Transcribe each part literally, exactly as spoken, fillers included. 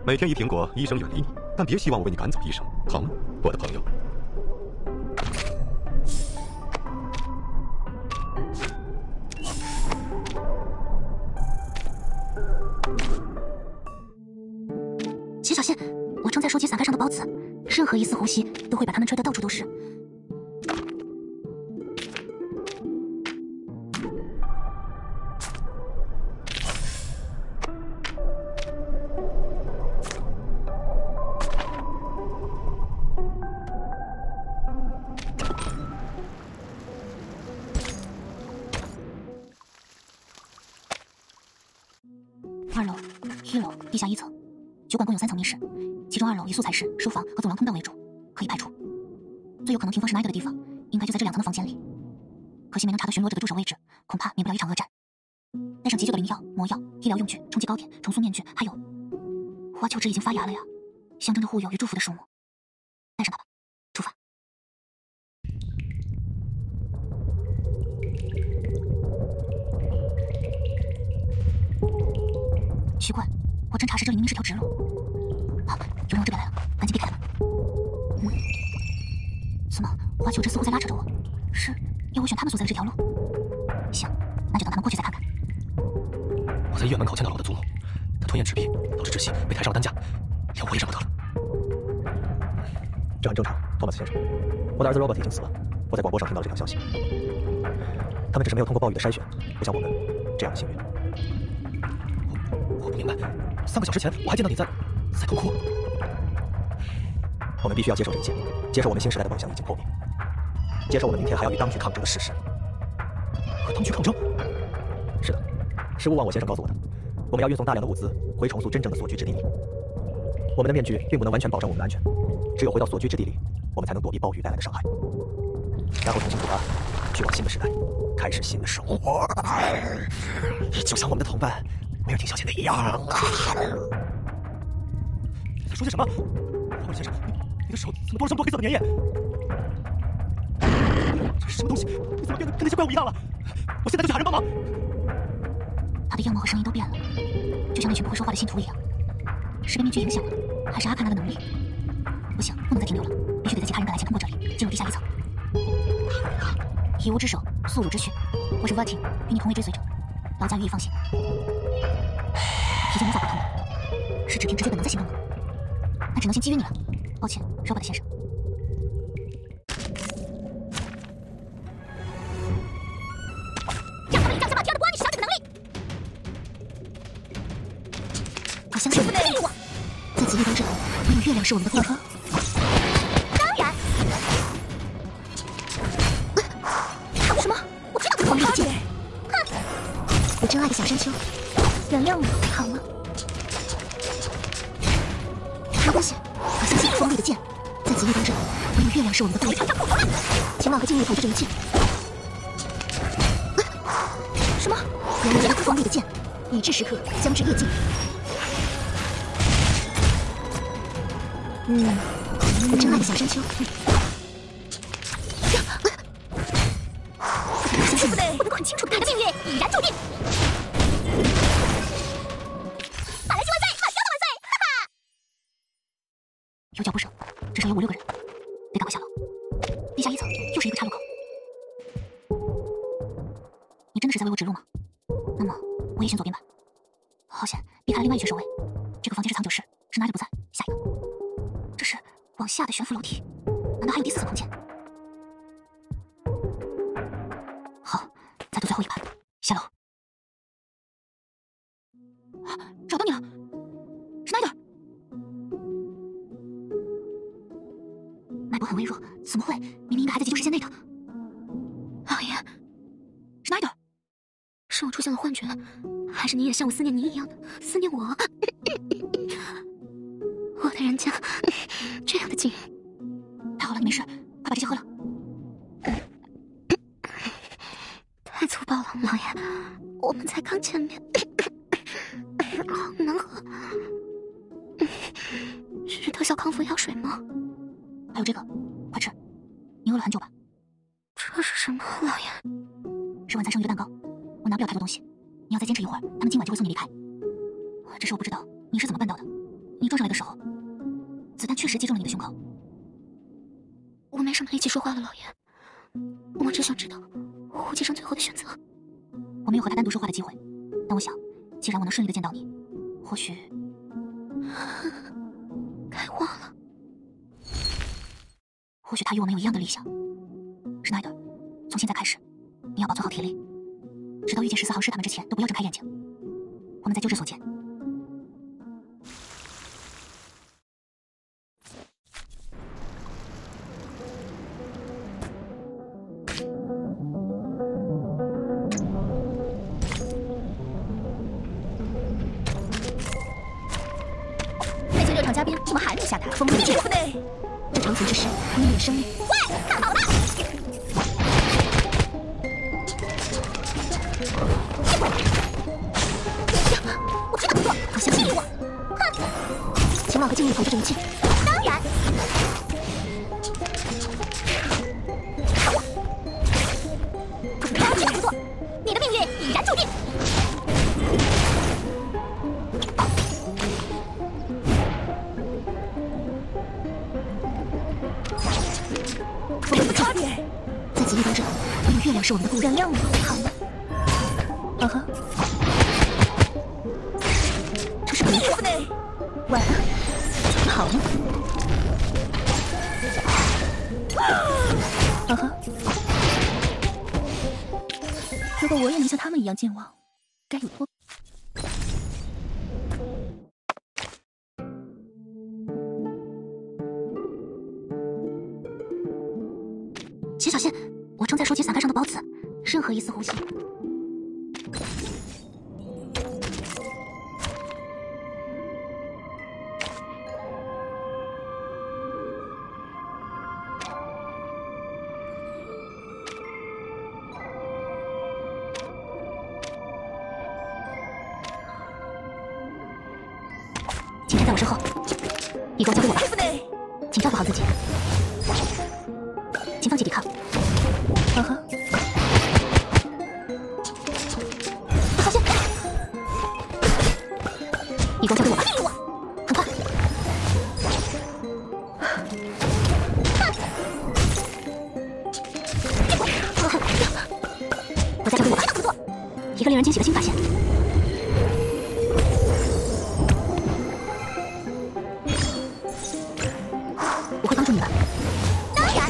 每天一苹果，医生远离你，但别希望我为你赶走医生，好吗，我的朋友？ 请小心，我正在收集伞盖上的孢子，任何一丝呼吸都会把它们吹得到处都是。 二楼、一楼、地下一层，酒馆共有三层密室，其中二楼以素材室、书房和走廊通道为主，可以排除。最有可能停风是奈德的地方，应该就在这两层的房间里。可惜没能查到巡逻者的驻守位置，恐怕免不了一场恶战。带上急救的灵药、魔药、医疗用具、充气糕点、重塑面具，还有花球枝已经发芽了呀，象征着护佑与祝福的树木。带上它吧，出发。 奇怪，我侦查时这里明明是条直路。啊，有人往这边来了，赶紧避开他们。嗯，怎么花球枝似乎在拉扯着我？是要我选他们所在的这条路？行，那就等他们过去再看看。 我在医院门口见到了我的祖母，她吞咽纸币导致窒息，被抬上了担架，连我也认不得了。 这很正常，托马斯先生。我的儿子 Robert 已经死了，我在广播上听到了这条消息。他们只是没有通过暴雨的筛选，不像我们这样的幸运。 我不明白，三个小时前我还见到你在在痛哭。 我们必须要接受这一切，接受我们新时代的梦想已经破灭，接受我们明天还要与当局抗争的事实。 和当局抗争？ 是的，是勿忘我先生告诉我的。我们要运送大量的物资回重塑真正的所居之地里。我们的面具并不能完全保证我们的安全，只有回到所居之地里，我们才能躲避暴雨带来的伤害，然后重新出发，去往新的时代，开始新的生活。 就像我们的同伴。 梅尔汀小姐那一样啊！你在说些什么，罗伯特先生？你你的手怎么多了这么多黑色的粘液？这是什么东西？你怎么变得跟那些怪物一样了？我现在就去喊人帮忙！ 他的样貌和声音都变了，就像那群不会说话的信徒一样。是被面具影响了，还是阿卡纳的能力？不行，不能再停留了，必须得在其他人赶来前通过这里，进入地下一层。以无之手，速汝之躯。我是 Vertin， 与你同为追随者，劳驾予以放行。 已经无法沟通了，是只凭直觉本能在行动吗？那只能先基于你了。抱歉，罗伯特先生。让他们一仗下马挑的关你小姐的能力。我相信你，骗我！在极夜灯之后，唯有月亮是我们的护车。当然。什么？我知道这皇帝的剑。哼！我真爱的小山丘。 原谅我好吗？没关系，我相信锋利的剑，在极夜灯之后，唯有月亮是我们的护卫。前往和静夜统治这一切。什么？原来锋利的剑，已至时刻将至夜尽。嗯，我真爱的小山丘。相信我，我能够很清楚的，你的命运已然注定。 有脚步声，至少有五六个人，得赶快下楼。地下一层又是一个岔路口。你真的是在为我指路吗？那么我也选左边吧。好险，避开了另外一群守卫。这个房间是藏酒室，是哪里不在？下一个，这是往下的悬浮楼梯，难道还有第四层空间？好，再读最后一排，下楼。找到你了，是奈德。 脉搏很微弱，怎么会？明明应该还在急救时间内的。老爷，是奈德，是我出现了幻觉，还是你也像我思念你一样的思念我？我的人家这样的近，太好了，你没事，快把这些喝了。太粗暴了，老爷，我们才刚见面，好难喝。是特效康复药水吗？ 还有这个，快吃！你饿了很久吧？这是什么，老爷？是晚餐剩余的蛋糕，我拿不了太多东西，你要再坚持一会儿，他们今晚就会送你离开。只是我不知道你是怎么办到的，你你撞上来的时候，子弹确实击中了你的胸口。我没什么力气说话了，老爷。我只想知道胡先生最后的选择。我没有和他单独说话的机会，但我想，既然我能顺利的见到你，或许开化了。或许他与我们有一样的理想。施耐德，从现在开始，你要保存好体力，直到遇见十四行师他们之前，都不要睁开眼睛。我们在旧治所见。 那些热场嘉宾怎么还没下台？风力剑，这长存之时，你的生命。喂，看好了！ 我知道不错，我相信你。哼，秦望和静义投资这一切。 当然。 我知道不错， 你的命运已然注定。 差点，在紫翼当中，唯有月亮是我们的故人。 让我好吗？ 嗯哼，这是鬼火。 晚安， 好吗？嗯哼， 如果我也能像他们一样健忘，该有多…… 请小心，我正在收集伞盖上的孢子，任何一丝呼吸。请站在我身后，一钩交给我吧，请照顾好自己，请放弃抵抗。嗯哼，小心！一钩交给我吧，很快。我再交给我吧，不错，一个令人惊喜的新发现。我会帮助你的。 当然。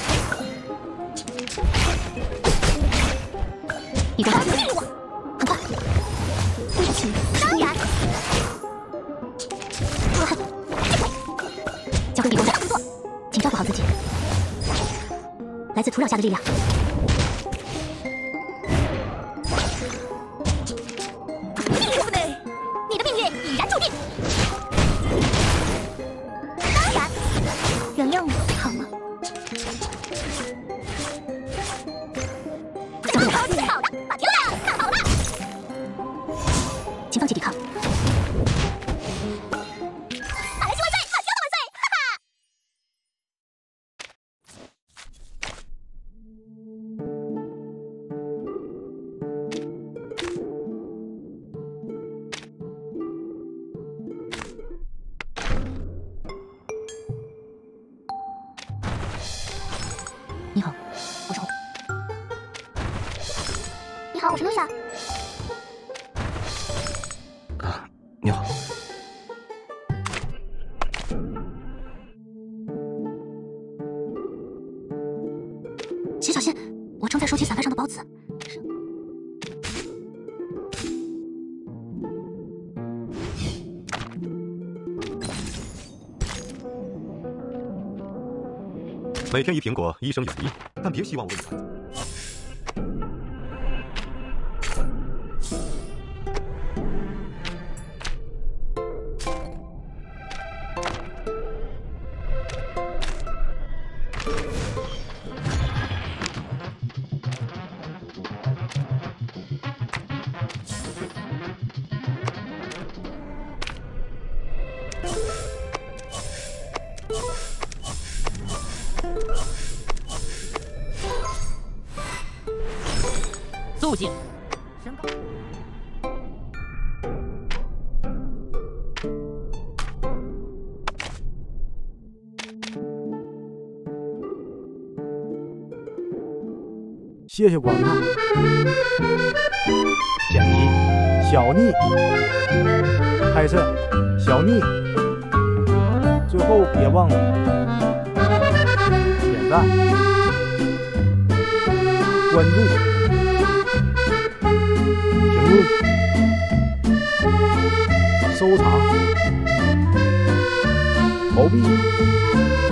一钩交给我，很快。 对不起， 当然。交给一钩交，不错，请照顾好自己。来自土壤下的力量。 你的命运已然注定。当然，原谅我好吗？ 交给我吧， 好的，好的，把天亮，看好了。 请放弃抵抗。 马来西万岁，马交道万岁，哈哈！ 你好，我是红。 你好，我是露夏。 啊，你好。 请小心，我正在收集伞盖上的孢子。 每天一苹果，医生有医，但别希望我为你赶走。 肃静！升高。 谢谢观看。剪辑小逆，拍摄小逆。最后别忘了点赞、关注、评论、收藏、投币。